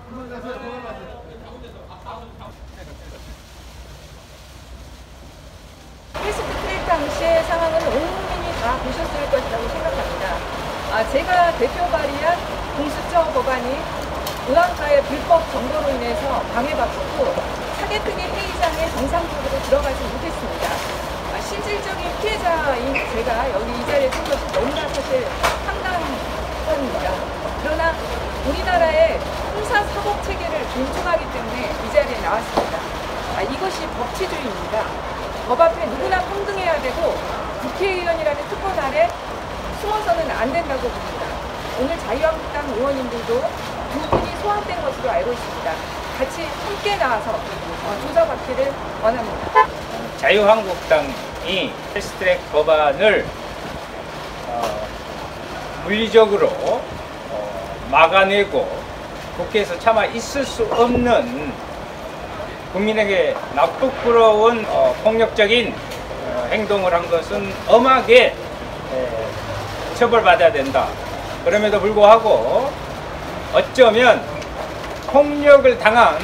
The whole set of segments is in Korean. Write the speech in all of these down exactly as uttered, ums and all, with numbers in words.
패스트트랙 당시의 상황은 온 국민이 다 보셨을 것이라고 생각합니다. 아, 제가 대표 발의한 공수처 법안이 의원과의 불법 정보로 인해서 방해받고 사개특위 회의장에 정상적으로 들어가지 못했습니다. 아, 실질적인 피해자인 제가 여기 이 자리에 선 것이 너무나 사실 황당합니다. 그러나 우리나라의 형사사법 체계를 존중하기 때문에 이 자리에 나왔습니다. 아, 이것이 법치주의입니다. 법 앞에 누구나 평등해야 되고 국회의원이라는 특권 아래 숨어서는 안 된다고 봅니다. 오늘 자유한국당 의원님들도 두 분이 소환된 것으로 알고 있습니다. 같이 함께 나와서 어, 조사받기를 원합니다. 자유한국당이 패스트트랙 법안을 어, 물리적으로 어, 막아내고 국회에서 차마 있을 수 없는 국민에게 나쁘끄러운 어, 폭력적인 어, 행동을 한 것은 엄하게 에, 처벌받아야 된다. 그럼에도 불구하고 어쩌면 폭력을 당한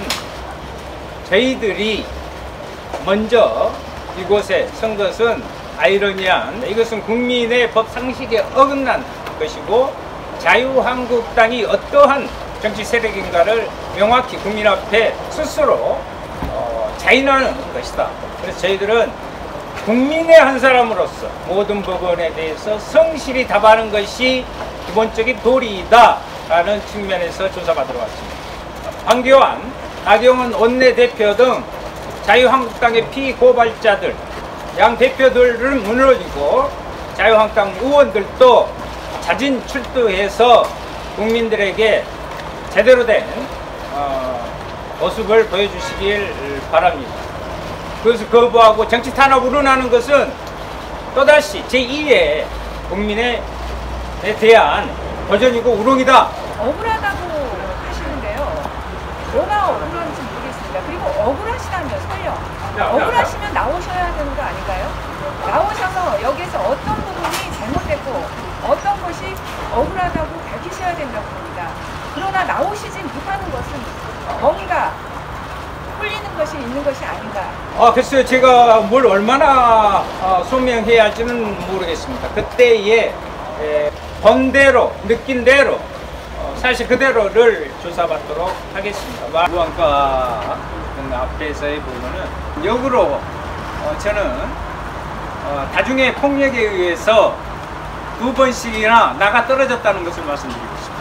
저희들이 먼저 이곳에 선 것은 아이러니한, 이것은 국민의 법 상식에 어긋난 것이고 자유한국당이 어떠한 정치 세력인가를 명확히 국민 앞에 스스로 어, 자인하는 것이다. 그래서 저희들은 국민의 한 사람으로서 모든 법원에 대해서 성실히 답하는 것이 기본적인 도리이다 라는 측면에서 조사받으러 왔습니다. 황교안, 나경원 원내대표 등 자유한국당의 피고발자들, 양 대표들을 무너지고 자유한국당 의원들도 자진 출두해서 국민들에게 제대로 된 어, 모습을 보여주시길 바랍니다. 그것을 거부하고 정치 탄압 우려나는 것은 또다시 제이의 국민에 대한 도전이고 우롱이다. 억울하다고 하시는데요. 뭐가 억울한지 모르겠습니다. 그리고 억울하시다면 설령 억울하시면 나오셔야 되는 거 아닌가요? 나오셔서 여기에서 어떤 부분이 잘못됐고 어떤 것이 억울하다고 밝히셔야 된다고 봅니다. 그러나 나오시지 못하는 것은 뭔가 홀리는 것이 있는 것이 아닌가. 아, 글쎄요. 제가 뭘 얼마나 어, 소명해야 할지는 모르겠습니다. 그때의 에, 본대로, 느낀 대로 어, 사실 그대로를 조사받도록 하겠습니다. 의원과 앞에서의 부분은 역으로 어, 저는 어, 다중의 폭력에 의해서 두 번씩이나 나가 떨어졌다는 것을 말씀드리고 있습니다.